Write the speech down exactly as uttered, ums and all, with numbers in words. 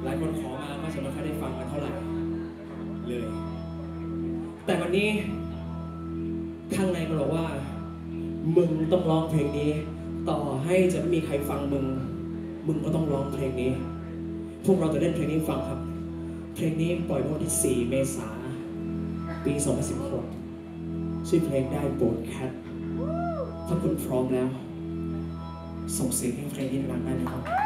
หลายคนขอมาก็จะไม่ค่อยได้ฟังกันเท่าไหร่เลยแต่วันนี้ข้างในมันบอกว่ามึงต้องร้องเพลงนี้ต่อให้จะไม่มีใครฟังมึงมึงก็ต้องร้องเพลงนี้พวกเราจะเล่นเพลงนี้ฟังครับเพลงนี้ปล่อยเมื่อวันที่สี่เมษายนปีสองพันสิบหกชื่อเพลงได้โปรดแคทถ้าคุณพร้อมแล้วส่งเสียงให้เพลงนี้ดังได้ไหมครับ